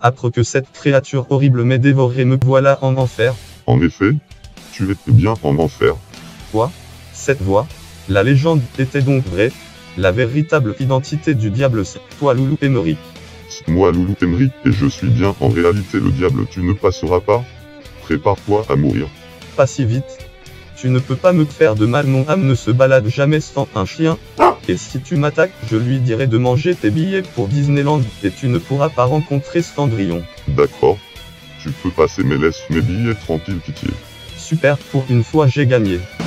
Âpre que cette créature horrible m'ait dévoré, me voilà en enfer. En effet, tu étais bien en enfer. Quoi? Cette voix? La légende était donc vraie? La véritable identité du diable, c'est toi, Loulou Emery. C'est moi, Loulou Emery, et je suis bien en réalité le diable. Tu ne passeras pas. Prépare-toi à mourir. Pas si vite. Tu ne peux pas me faire de mal, mon âme ne se balade jamais sans un chien. Et si tu m'attaques, je lui dirai de manger tes billets pour Disneyland, et tu ne pourras pas rencontrer Cendrillon. D'accord. Tu peux passer, mais laisse mes billets tranquilles, pitié. Super, pour une fois j'ai gagné.